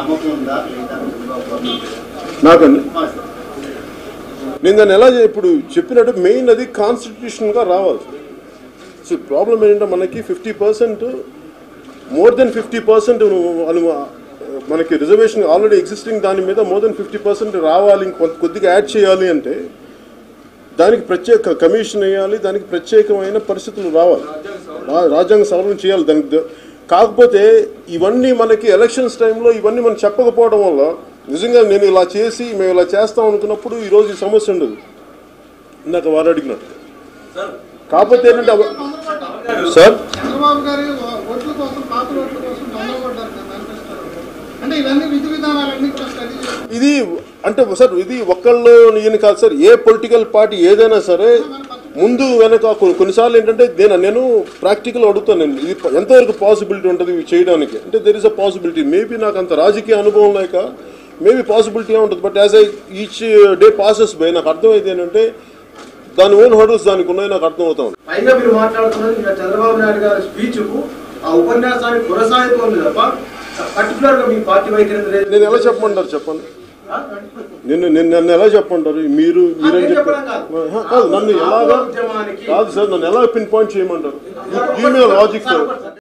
నాకండి నేను దాన్ని ఎలా ఇప్పుడు చెప్పినట్టు మెయిన్ అది కాన్స్టిట్యూషన్గా రావాలి. సో ప్రాబ్లం ఏంటంటే మనకి 50% మోర్ దెన్ 50% మనకి రిజర్వేషన్ ఆల్రెడీ ఎగ్జిస్టింగ్ దాని మీద మోర్ దెన్ 50% రావాలి, కొద్దిగా యాడ్ చేయాలి అంటే దానికి ప్రత్యేక కమిషన్ వేయాలి, దానికి ప్రత్యేకమైన పరిస్థితులు రావాలి, రాజ్యాంగ సవరణ చేయాలి దానికి. కాకపోతే ఇవన్నీ మనకి ఎలక్షన్స్ టైంలో ఇవన్నీ మనం చెప్పకపోవడం వల్ల నిజంగా నేను ఇలా చేసి మేము ఇలా చేస్తాం అనుకున్నప్పుడు ఈరోజు ఈ సమస్య ఉండదు. ఇందాక వారు అడిగినట్టు. కాకపోతే ఏంటంటే సార్ ఇది అంటే సార్ ఇది ఒక్కళ్ళు ఈయన కాదు సార్, ఏ పొలిటికల్ పార్టీ ఏదైనా సరే ముందు వెనక కొన్నిసార్లు ఏంటంటే నేను ప్రాక్టికల్ అడుగుతాను, ఇది ఎంతవరకు పాసిబిలిటీ ఉంటుంది ఇవి చేయడానికి అంటే there is a possibility. Maybe నాకు అంత రాజకీయ అనుభవం లేక మేబీ పాసిబిలిటీ ఉంటుంది, but as I each day passes by నాకు అర్థమైంది ఏంటంటే దాని ఓన్ హర్డల్స్ దానికి ఉన్నాయి, నాకు అర్థమవుతా ఉంది. పైగా మీరు మాట్లాడుతున్నది చంద్రబాబు నాయుడు గారి స్పీచ్ కు ఆ ఉపన్యాసానికి కొనసాగుతోంది తప్ప పర్టికులర్ గా మీ పార్టీ వైఖరి నేను ఎలా చెప్పమంటారు చెప్పండి, నన్ను ఎలా చెప్పంటారు మీరు మీరేం చెప్పారు కాదు, నన్ను ఎలాగా కాదు సార్, నన్ను ఎలా పిన్ పాయింట్ చేయమంటారు, లాజిక్ సార్.